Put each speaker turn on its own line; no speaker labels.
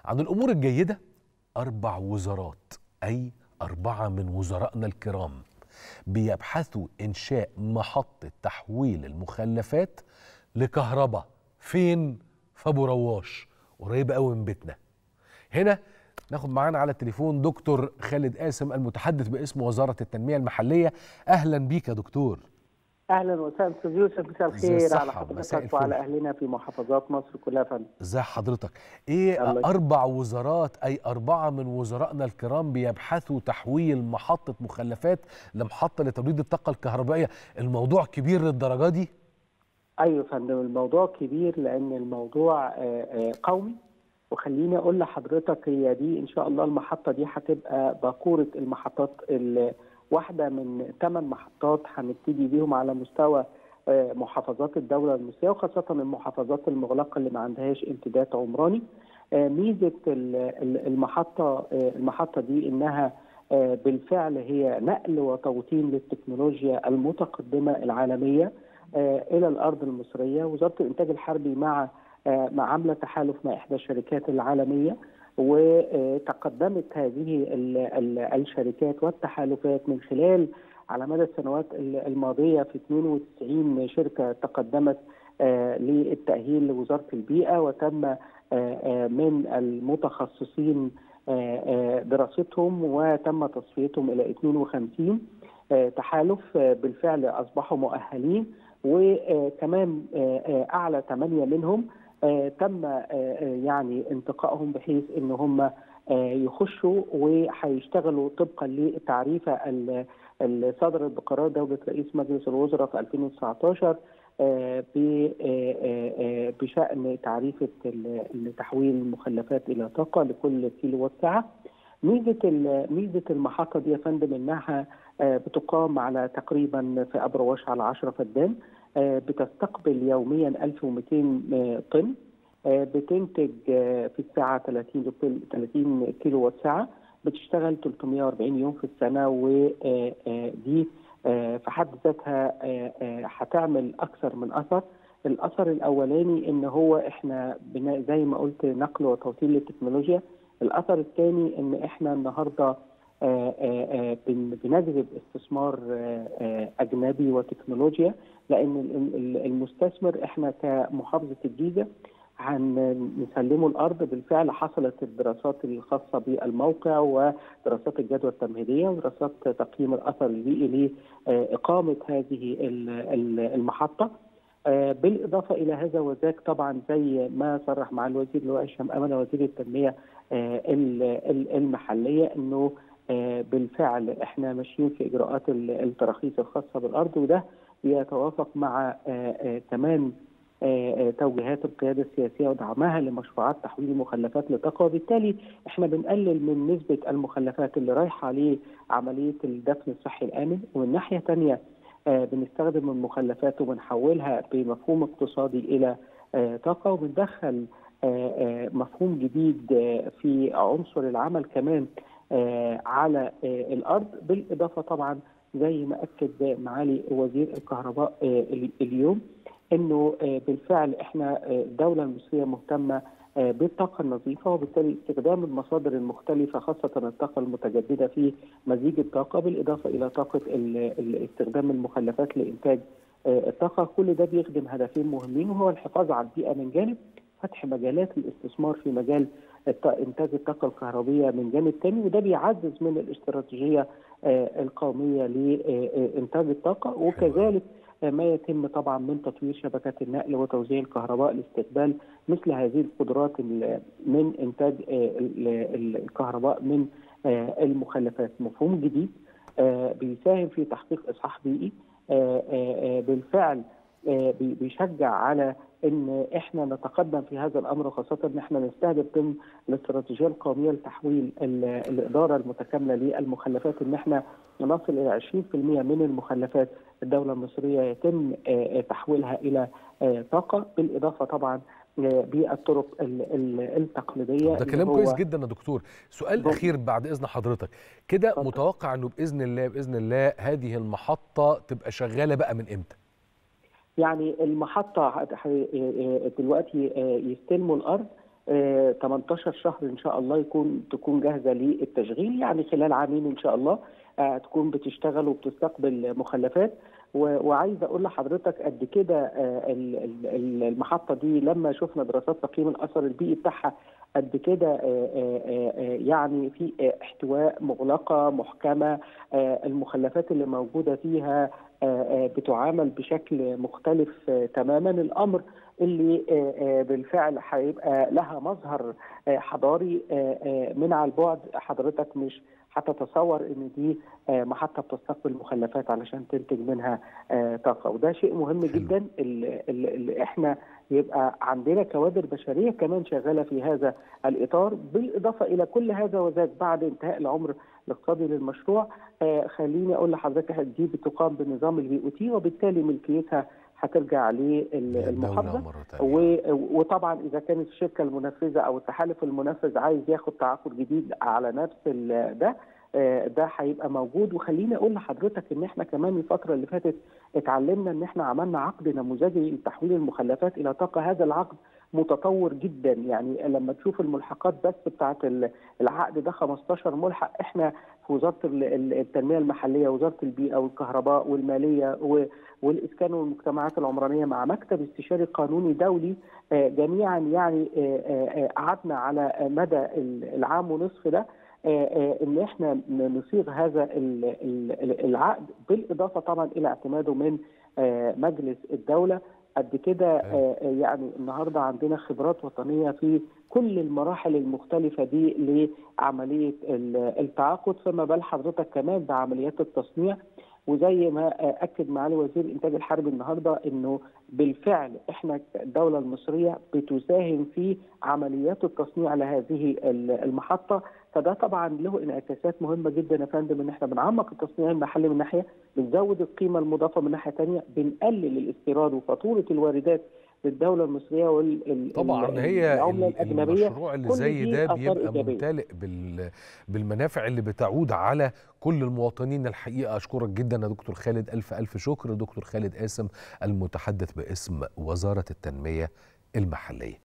عن الأمور الجيدة 4 وزارات، أي 4 من وزرائنا الكرام بيبحثوا إنشاء محطة تحويل المخلفات لكهرباء. فين؟ في أبو رواش، قريبة قوي من بيتنا. هنا ناخد معانا على التليفون دكتور خالد قاسم المتحدث باسم وزارة التنمية المحلية. أهلا بيك يا دكتور.
اهلا وسهلا استاذ يوسف، مساء الخير على حضرتك وعلى اهلنا في محافظات مصر كلها. فندم
ازي حضرتك؟ ايه 4 وزارات اي 4 من وزرائنا الكرام بيبحثوا تحويل محطة مخلفات لمحطة لتوليد الطاقة الكهربائية؟ الموضوع كبير للدرجة دي؟
ايوه يا فندم، الموضوع كبير لان الموضوع قومي. وخليني اقول لحضرتك، هي دي ان شاء الله المحطة دي هتبقى باكورة المحطات، واحدة من 8 محطات هنبتدي بيهم على مستوى محافظات الدولة المصرية، وخاصة المحافظات المغلقة اللي ما عندهاش امتداد عمراني. ميزة المحطة دي إنها بالفعل هي نقل وتوطين للتكنولوجيا المتقدمة العالمية إلى الأرض المصرية. وزارة الإنتاج الحربي عاملة تحالف مع إحدى الشركات العالمية، وتقدمت هذه الشركات والتحالفات من خلال على مدى السنوات الماضية في 92 شركة تقدمت للتأهيل لوزارة البيئة، وتم من المتخصصين دراستهم وتم تصفيتهم إلى 52 تحالف بالفعل أصبحوا مؤهلين، وكمان أعلى 8 منهم تم يعني انتقائهم بحيث ان هم يخشوا وهيشتغلوا طبقا للتعريفه اللي صدرت بقرار دوله رئيس مجلس الوزراء في 2019 بشان تعريفه تحويل المخلفات الى طاقه لكل كيلو وات ساعه. ميزه المحطه دي يا فندم انها بتقام على تقريبا في ابو رواش على 10 فدان، بتستقبل يوميا 1200 طن، بتنتج في الساعة 30 كيلو وات ساعة، بتشتغل 340 يوم في السنة. ودي في حد ذاتها هتعمل أكثر من أثر. الأثر الأولاني إن هو إحنا زي ما قلت نقل وتوصيل للتكنولوجيا. الأثر الثاني إن إحنا النهاردة بنجذب استثمار أجنبي وتكنولوجيا، لأن المستثمر إحنا كمحافظة الجيزة هنسلمه الأرض. بالفعل حصلت الدراسات الخاصة بالموقع ودراسات الجدوى التمهيدية ودراسات تقييم الأثر البيئي لإقامة هذه المحطة. بالإضافة إلى هذا وذاك، طبعا زي ما صرح مع الوزير اللواء هشام أمنة وزير التنمية المحلية، إنه بالفعل احنا ماشيين في اجراءات التراخيص الخاصه بالارض، وده بيتوافق مع كمان توجيهات القياده السياسيه ودعمها لمشروعات تحويل المخلفات لطاقه. وبالتالي احنا بنقلل من نسبه المخلفات اللي رايحه لعمليه الدفن الصحي الامن، ومن ناحيه ثانيه بنستخدم المخلفات وبنحولها بمفهوم اقتصادي الى طاقه، وبندخل مفهوم جديد في عنصر العمل كمان على الأرض. بالإضافة طبعا زي ما أكد معالي وزير الكهرباء اليوم أنه بالفعل إحنا الدولة المصرية مهتمة بالطاقة النظيفة، وبالتالي استخدام المصادر المختلفة خاصة الطاقة المتجددة في مزيج الطاقة، بالإضافة إلى طاقة استخدام المخلفات لإنتاج الطاقة. كل ده بيخدم هدفين مهمين، وهو الحفاظ على البيئة من جانب، فتح مجالات الاستثمار في مجال إنتاج الطاقة الكهربية من جانب ثاني، وده بيعزز من الاستراتيجية القومية لإنتاج الطاقة. وكذلك ما يتم طبعا من تطوير شبكات النقل وتوزيع الكهرباء لاستقبال مثل هذه القدرات من إنتاج الكهرباء من المخلفات. مفهوم جديد بيساهم في تحقيق إصلاح بيئي، بالفعل بيشجع على ان احنا نتقدم في هذا الامر، وخاصه ان احنا نستهدف ضمن الاستراتيجيه القوميه لتحويل الاداره المتكامله للمخلفات ان احنا نصل الى 20% من المخلفات الدوله المصريه يتم تحويلها الى طاقه، بالاضافه طبعا بالطرق التقليديه.
ده كلام كويس جدا يا دكتور. سؤال اخير بعد اذن حضرتك، كده متوقع انه باذن الله هذه المحطه تبقى شغاله بقى من امتى؟
يعني المحطة دلوقتي يستلموا الأرض 18 شهر ان شاء الله تكون جاهزه للتشغيل، يعني خلال عامين ان شاء الله تكون بتشتغل وبتستقبل مخلفات. وعايز اقول لحضرتك قد كده المحطه دي لما شفنا دراسات تقييم الاثر البيئي بتاعها قد كده يعني في احتواء، مغلقه، محكمه، المخلفات اللي موجوده فيها بتعامل بشكل مختلف تماما. الامر اللي بالفعل هيبقى لها مظهر حضاري من على البعد، حضرتك مش هتتصور ان دي محطه بتستقبل مخلفات علشان تنتج منها طاقه، وده شيء مهم جدا. اللي احنا يبقى عندنا كوادر بشريه كمان شغاله في هذا الاطار، بالاضافه الى كل هذا وذاك بعد انتهاء العمر الاقتصادي للمشروع. خليني اقول لحضرتك دي بتقام بنظام البي او تي، وبالتالي ملكيتها هترجع للمحافظه. وطبعا اذا كانت الشركه المنفذه او التحالف المنفذ عايز ياخد تعاقد جديد على نفس ده هيبقى موجود. وخليني اقول لحضرتك ان احنا كمان الفتره اللي فاتت اتعلمنا ان احنا عملنا عقد نموذجي لتحويل المخلفات الى طاقه. هذا العقد متطور جدا، يعني لما تشوف الملحقات بس بتاعت العقد ده 15 ملحق. احنا في وزاره التنميه المحليه، وزاره البيئه والكهرباء والماليه والاسكان والمجتمعات العمرانيه مع مكتب استشاري قانوني دولي جميعا، يعني قعدنا على مدى العام ونصف ده ان احنا نصيغ هذا العقد، بالاضافه طبعا الى اعتماده من مجلس الدوله. قد كده يعني النهارده عندنا خبرات وطنيه في كل المراحل المختلفه دي لعمليه التعاقد، فما بال حضرتك كمان بعمليات التصنيع. وزي ما اكد معالي وزير الانتاج الحربي النهارده انه بالفعل احنا الدوله المصريه بتساهم في عمليات التصنيع لهذه المحطه، فده طبعا له انعكاسات مهمه جدا يا فندم، ان احنا بنعمق التصنيع المحلي من ناحيه، بنزود القيمه المضافه من ناحيه ثانيه، بنقلل الاستيراد وفاتوره الواردات للدوله المصريه
طبعا هي المشروع اللي زي ده بيبقى ممتلئ بالمنافع اللي بتعود على كل المواطنين. الحقيقه اشكرك جدا يا دكتور خالد، الف شكر. دكتور خالد قاسم المتحدث باسم وزاره التنميه المحليه.